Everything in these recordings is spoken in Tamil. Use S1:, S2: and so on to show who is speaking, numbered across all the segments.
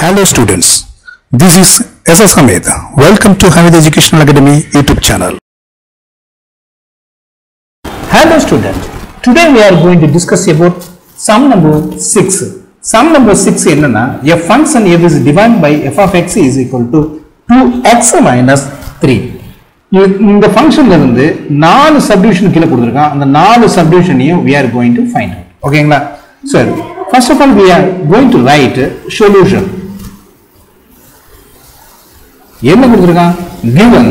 S1: Hello students, this is S.S. Hamid. Welcome to Hamid Educational Academy YouTube channel.
S2: Hello students, today we are going to discuss about sum number 6. Sum number 6 என்னன்னா a function f is divided by f of x is equal to 2x minus 3. இந்த ஃபங்க்ஷன்ல இருந்து 4 சப்டிவிஷன் கீழ கொடுத்திருக்கான். அந்த 4 சப்டிவிஷனையும் we are going to find out. ஓகேங்களா? So first of all we are going to write solution. என்ன கொடுத்திருக்கான்? Given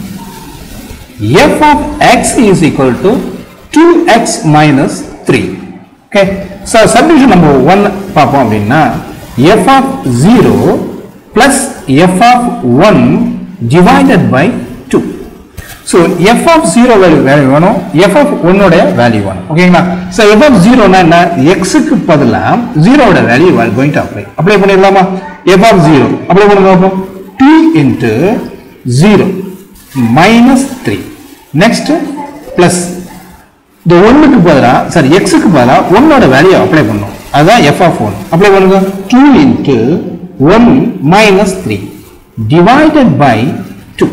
S2: f of x is equal to 2x minus 3. Okay, so subdivision number 1 பார்ப்போம் அப்படின்னா f of 0 plus f of 1 divided by 2. So f of 0 value வேணும், f of 1 உடைய value வேணும். ஓகேங்களா? So f of 0 னா என்ன? x க்கு பதிலா 0 உடைய value we are going to apply. Apply பண்ணிடலாமா? f of 0 அப்ளை பண்ணுங்க பாப்போம். 2 into 0 minus 3. Next plus the 1 க்கு பதிலா சாரி x க்கு பதிலா 1 ஓட வேல்யூ அப்ளை பண்ணனும். அதான் f of 1. அப்ளை பண்ணுங்க. 2 into 1 minus 3 divided by 2.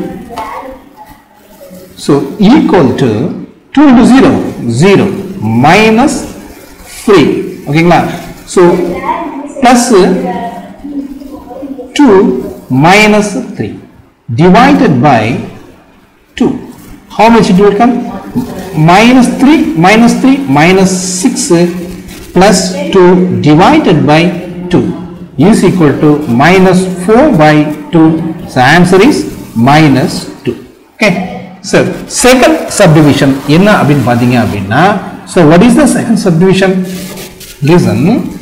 S2: So equal to 2 into 0 0 minus 3. ஓகேங்களா? So plus 2 minus 3 divided by 2. How much it will come? Minus 3 minus 6 plus 2 divided by 2 is equal to minus 4 by 2. So answer is minus 2. Okay. So second subdivision என்ன அப்படின்னு பாத்தீங்க அப்படின்னா, so what is the second subdivision? Listen,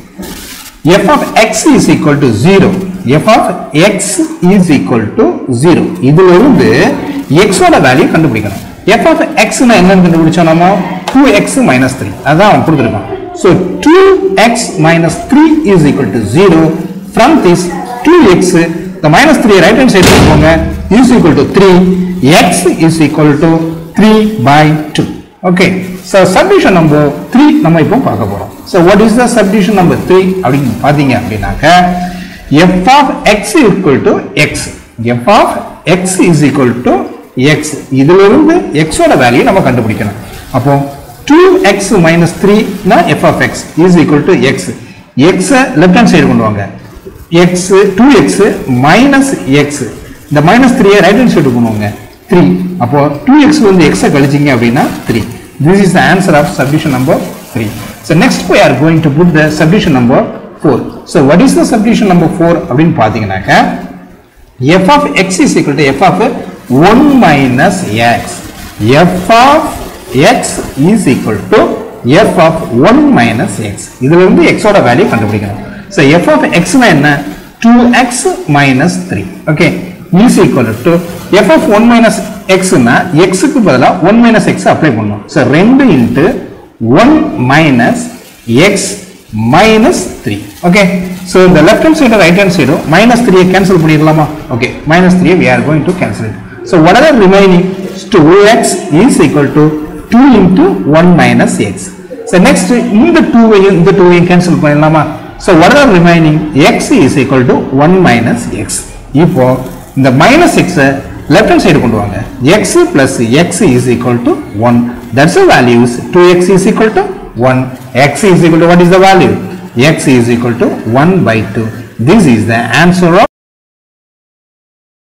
S2: f of x is equal to 0. f of x is equal to 0. இதுல இருந்து x ஓட வேல்யூ கண்டுபிடிக்கணும். f of x னா என்னன்னு கண்டுபிடிச்சோம் நாம 2x minus 3. அதான் அவன் கொடுத்திருக்கான். So 2x minus 3 is equal to 0. From this 2x the minus 3 right hand side போங்க is equal to 3. x is equal to 3 by 2. Okay, so subdivision number 3 நம்ம இப்போ பார்க்க போறோம். So what is the subdivision number 3 அப்படினு பாத்தீங்க அப்படினாக்க f of x equal to x. f of x is equal to x. இதுல இருந்து x ஓட வேல்யூ நம்ம கண்டுபிடிக்கணும். அப்போ 2x minus 3 னா f of x is equal to x. x left hand side கொண்டு வாங்க. x 2x minus x. இந்த minus 3 right hand side கொண்டு வாங்க. 3. அப்போ 2x வந்து x கழிச்சீங்க அப்படினா 3. This is the answer of subdivision number 3. So next we are going to put the subdivision number 4. So what is the subdivision number 4 அப்படினு பாத்தீங்கன்னாக்க f of x is equal to f of 1 minus x. f of x is equal to f of 1 minus x. இதுல இருந்து x ஓட வேல்யூ கண்டுபிடிக்கணும். So f of x னா என்ன? 2x minus 3. Okay, is equal to f of 1 minus x னா x க்கு பதிலா 1 minus x அப்ளை பண்ணனும். So 2 into 1 minus x minus 3. Okay, so the left hand side and right hand side minus 3 cancel பண்ணிடலாமா? Okay, minus 3 we are going to cancel it. So what are the remaining? 2x is equal to 2 into 1 minus x. So next இந்த 2 cancel பண்ணிடலாமா? So what are the remaining? x is equal to 1 minus x. இப்போ இந்த minus x left hand side கொண்டு வாங்க. x plus x is equal to 1. That's the values. 2x is equal to 1. x is equal to what is the value? x is equal to 1 by 2. This is the answer of